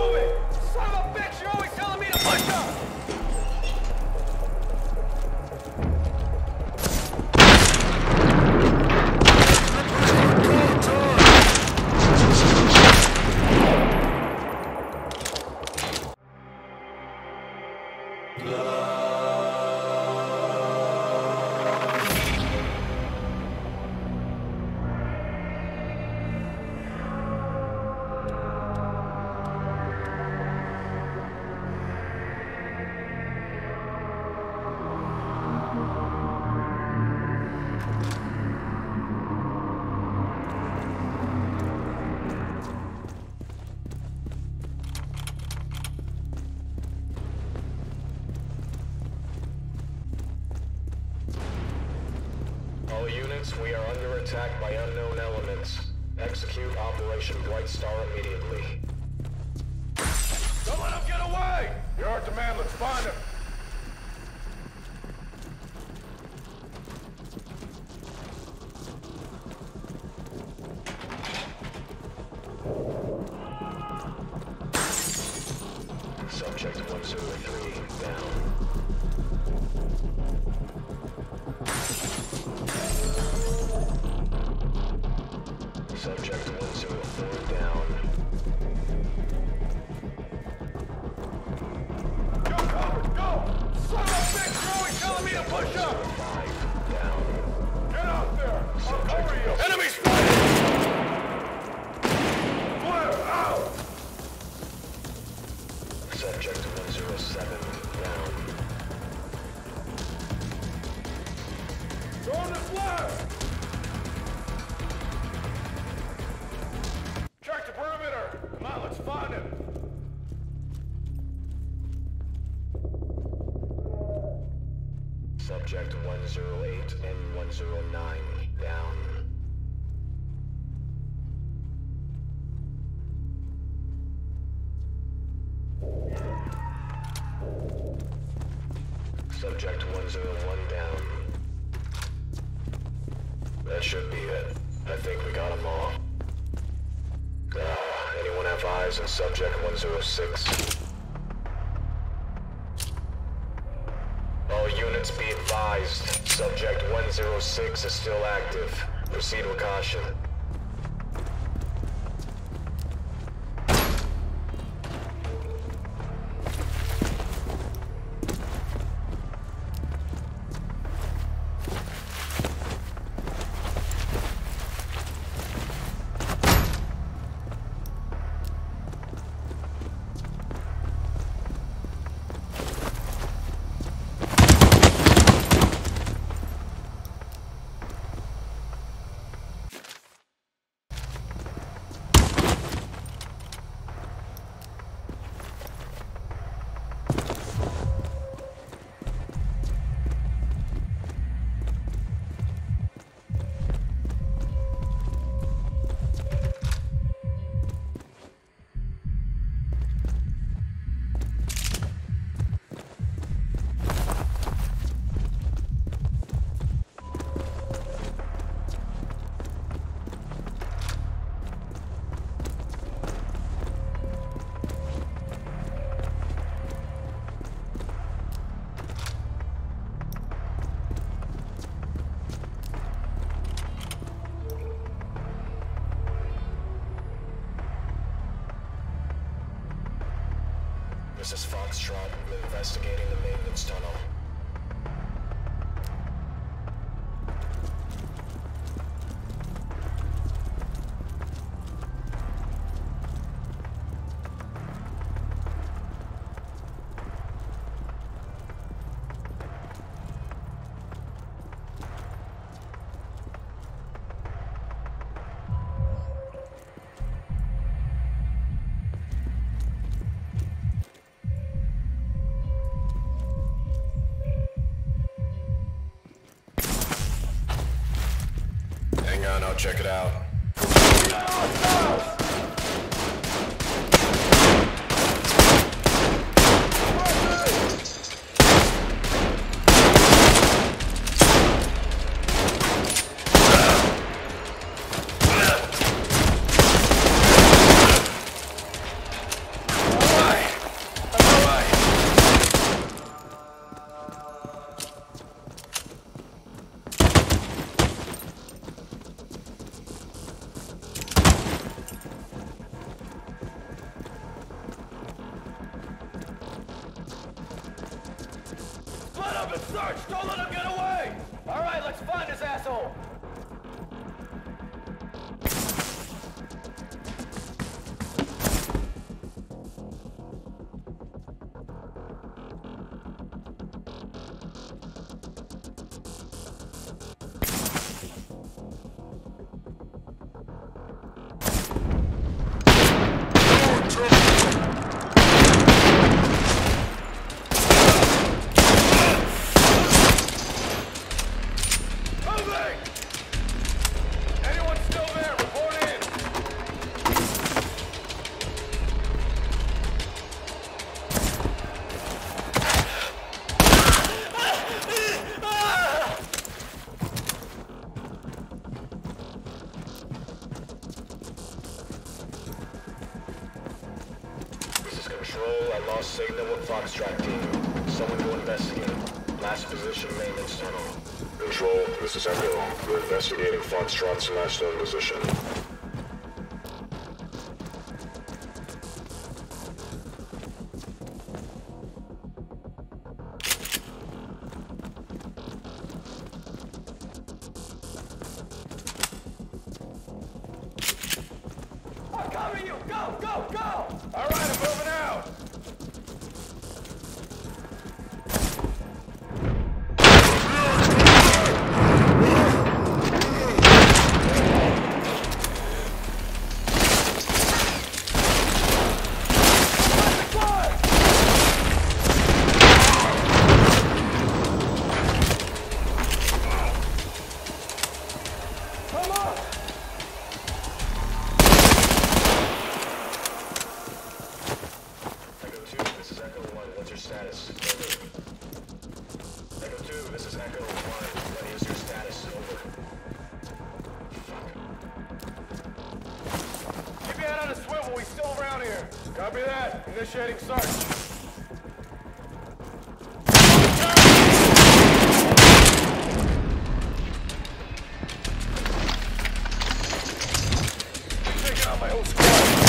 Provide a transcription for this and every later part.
All units, we are under attack by unknown elements. Execute Operation Bright Star immediately. Don't let him get away! You're our demand, let's find him! Subject 103, down. Subject 104, down. Go, Robert, go! Son of a bitch, you're always telling me to push up! 5, down. Get out there! I'll cover you! Enemy spotted! Clear, out! Subject 107, down. Throw on the flag! Check the perimeter! Come on, let's find him! Subject 108 and 109, down. Subject 101 down. That should be it. I think we got them all. Anyone have eyes on Subject 106? All units be advised. Subject 106 is still active. Proceed with caution. This is Foxtrot. I'm investigating the maintenance tunnel. Hang on, I'll check it out. Split up and search! Don't let him get away! Alright, let's find this asshole! Control, I lost signal with Foxtrot team. Someone go investigate. Last position, maintenance tunnel. Control, this is Echo. We're investigating Foxtrot's last known position. I'm covering you! Go! Go! Go! Alright, I'm moving out! Status. Over. Echo 2, this is Echo 1. What is your status? Over. Fuck. Keep your head on a swivel, we still around here. Copy that. Initiating search. Taking out my whole squad.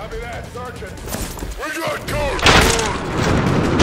Copy that, Sergeant. We got code!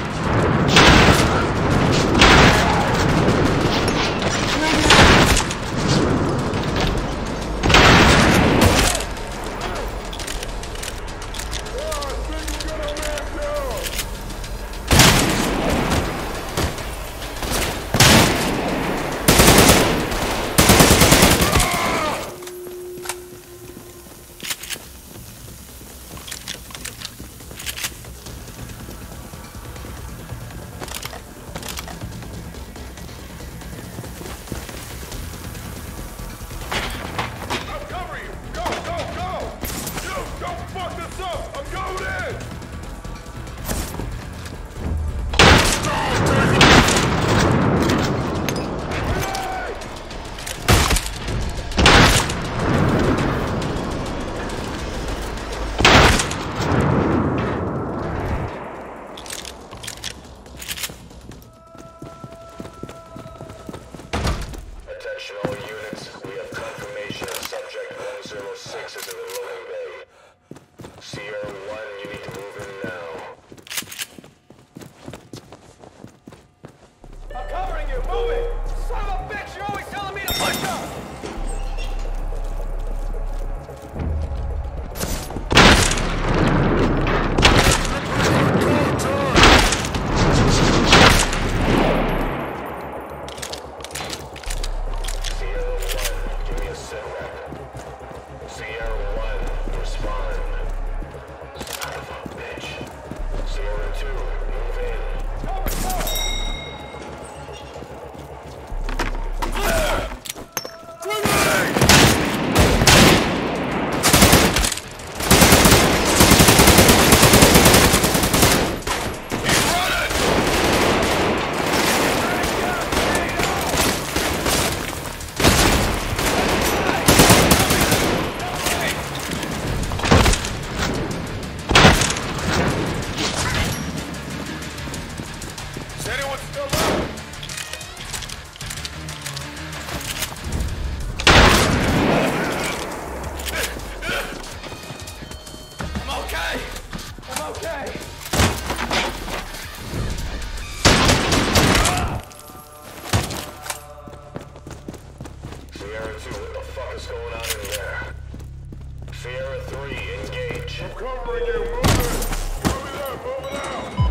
I'll cover you. Go, go, go. You, don't fuck this up. I'm going in. Attention all units, we have confirmation of subject 106 is in the loading bay. Sierra 1, you need to move in now. I'm covering you. Move it. Son of a bitch, you're always telling me to push up. Sierra 1, give me a sit rep. Sierra 1, respond. Son of a bitch. Sierra 2, move in. Cover, cover. Is anyone still up? I'm okay. I'm okay. Sierra 2, what the fuck is going on in there? Sierra 3, engage. Covering you, move it! Copy that, move it out!